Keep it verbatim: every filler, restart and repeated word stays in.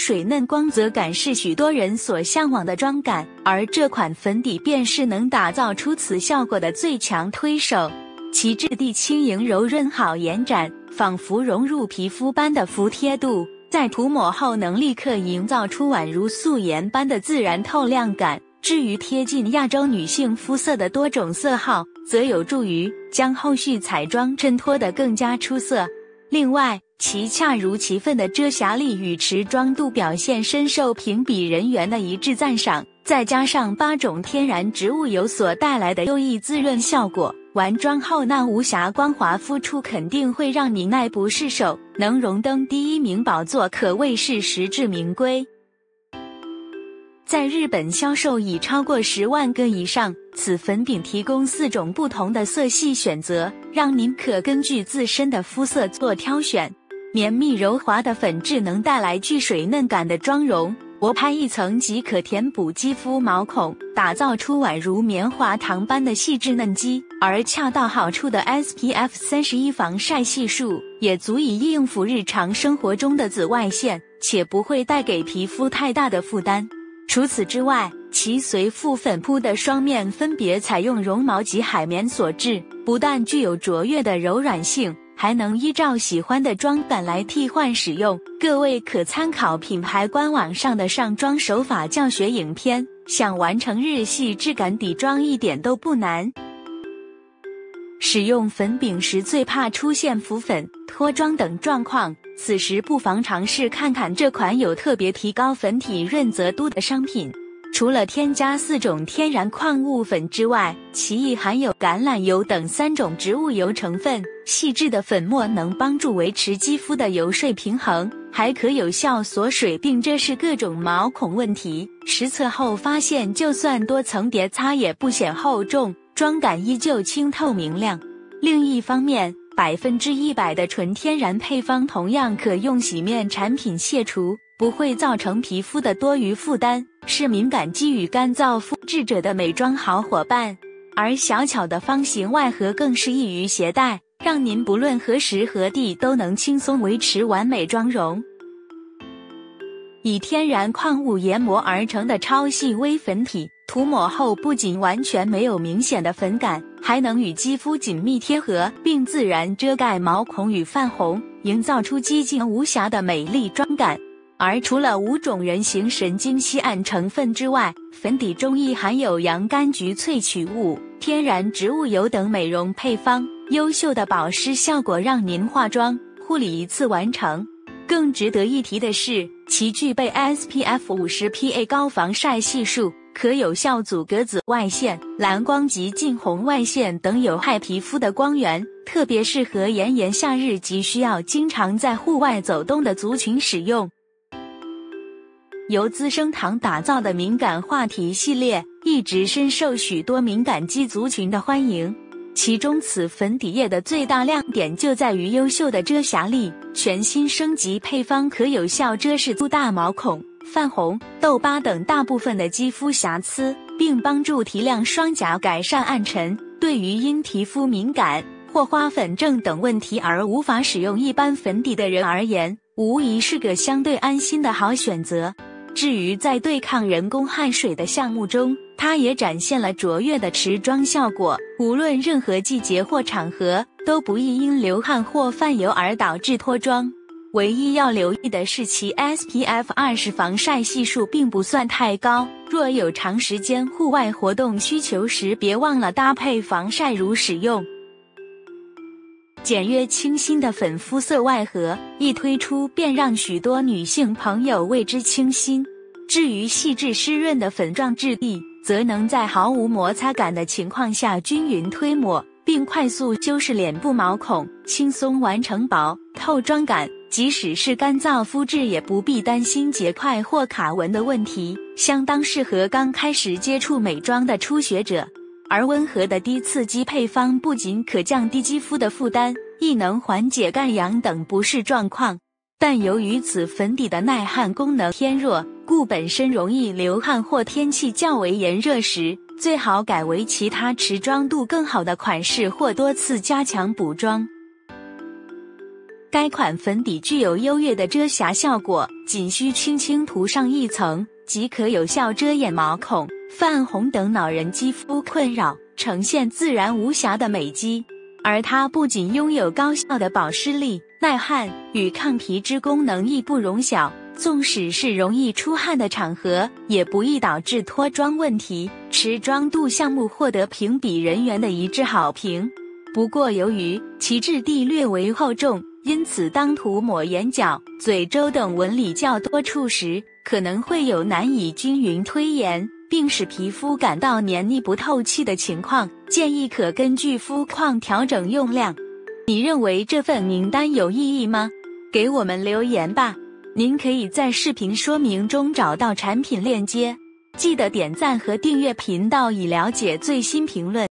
水嫩光泽感是许多人所向往的妆感，而这款粉底便是能打造出此效果的最强推手。其质地轻盈柔润好延展，仿佛融入皮肤般的服帖度，在涂抹后能立刻营造出宛如素颜般的自然透亮感。至于贴近亚洲女性肤色的多种色号，则有助于将后续彩妆衬托得更加出色。另外，其恰如其分的遮瑕力与持妆度表现深受评比人员的一致赞赏，再加上八种天然植物油所带来的优异滋润效果，完妆后那无瑕光滑肤触肯定会让你爱不释手，能荣登第一名宝座可谓是实至名归。在日本销售已超过十万个以上，此粉饼提供四种不同的色系选择，让您可根据自身的肤色做挑选。绵密柔滑的粉质能带来具水嫩感的妆容，薄拍一层即可填补肌肤毛孔，打造出宛如棉花糖般的细致嫩肌。而恰到好处的 S P F 三十一 防晒系数也足以应付日常生活中的紫外线，且不会带给皮肤太大的负担。除此之外，其随附粉扑的双面分别采用绒毛及海绵所制，不但具有卓越的柔软性，还能依照喜欢的妆感来替换使用。各位可参考品牌官网上的上妆手法教学影片，想完成日系质感底妆一点都不难。使用粉饼时最怕出现浮粉、脱妆等状况，此时不妨尝试看看这款有特别提高粉体润泽度的商品。除了添加四种天然矿物粉之外，其亦含有橄榄油等三种植物油成分，细致的粉末能帮助维持肌肤的油水平衡，还可有效锁水并遮饰各种毛孔问题。实测后发现，就算多层叠擦也不显厚重，妆感依旧清透明亮。另一方面，百分之一百的纯天然配方同样可用洗面产品卸除，不会造成皮肤的多余负担，是敏感肌与干燥肤质者的美妆好伙伴。而小巧的方形外盒更是易于携带，让您不论何时何地都能轻松维持完美妆容。以天然矿物研磨而成的超细微粉体，涂抹后不仅完全没有明显的粉感，还能与肌肤紧密贴合，并自然遮盖毛孔与泛红，营造出几近无瑕的美丽妆感。而除了五种人形神经酰胺成分之外，粉底中亦含有洋甘菊萃取物、天然植物油等美容配方，优秀的保湿效果让您化妆护理一次完成。更值得一提的是，其具备 S P F 五十 P A 高防晒系数，可有效阻隔紫外线、蓝光及近红外线等有害皮肤的光源，特别适合炎炎夏日及需要经常在户外走动的族群使用。由资生堂打造的敏感话题系列一直深受许多敏感肌族群的欢迎，其中此粉底液的最大亮点就在于优秀的遮瑕力，全新升级配方可有效遮饰粗大毛孔、泛红、痘疤等大部分的肌肤瑕疵，并帮助提亮双颊，改善暗沉。对于因皮肤敏感或花粉症等问题而无法使用一般粉底的人而言，无疑是个相对安心的好选择。至于在对抗人工汗水的项目中，它也展现了卓越的持妆效果，无论任何季节或场合，都不易因流汗或泛油而导致脱妆。唯一要留意的是其 S P F 二十 防晒系数并不算太高，若有长时间户外活动需求时，别忘了搭配防晒乳使用。简约清新的粉肤色外盒一推出，便让许多女性朋友为之倾心。至于细致湿润的粉状质地，则能在毫无摩擦感的情况下均匀推抹，并快速修饰脸部毛孔，轻松完成薄透妆感。即使是干燥肤质，也不必担心结块或卡纹的问题，相当适合刚开始接触美妆的初学者。而温和的低刺激配方不仅可降低肌肤的负担，亦能缓解干痒等不适状况。但由于此粉底的耐汗功能偏弱，故本身容易流汗或天气较为炎热时，最好改为其他持妆度更好的款式或多次加强补妆。 该款粉底具有优越的遮瑕效果，仅需轻轻涂上一层，即可有效遮掩毛孔、泛红等恼人肌肤困扰，呈现自然无瑕的美肌。而它不仅拥有高效的保湿力、耐汗与抗皮脂功能，亦不容小。纵使是容易出汗的场合，也不易导致脱妆问题。持妆度项目获得评比人员的一致好评。不过由于其质地略为厚重，因此当涂抹眼角、嘴周等纹理较多处时，可能会有难以均匀推延，并使皮肤感到黏腻不透气的情况，建议可根据肤况调整用量。你认为这份名单有意义吗？给我们留言吧。您可以在视频说明中找到产品链接，记得点赞和订阅频道以了解最新评论。